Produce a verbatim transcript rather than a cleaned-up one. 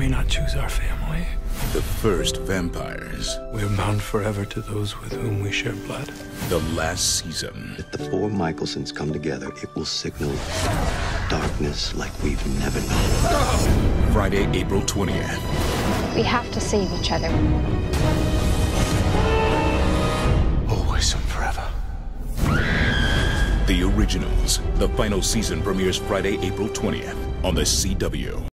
may not choose our family. The first vampires. We are bound forever to those with whom we share blood. The last season. If the four Michelsons come together, it will signal darkness like we've never known. Friday, April twentieth. We have to save each other. Always and forever. The Originals. The final season premieres Friday, April twentieth on the C W.